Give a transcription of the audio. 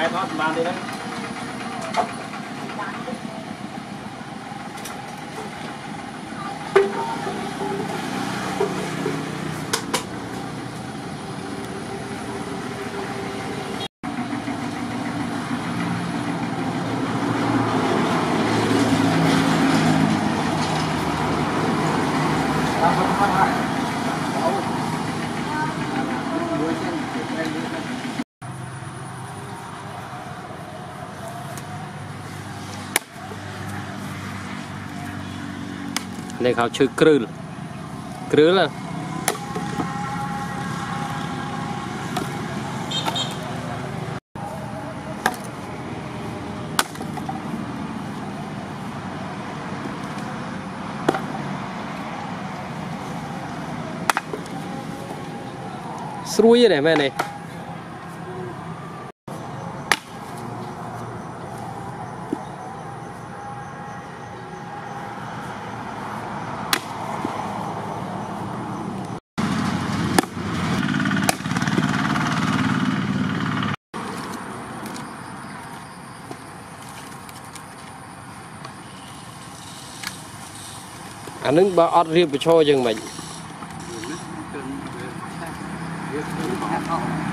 hai thoát ban đi đấy. Nàyเขาชื่อกรือล่ะสรุยเนี่ยแม่เนี่ยอันนึงบ่อดเรียบไปโชว์ยังไง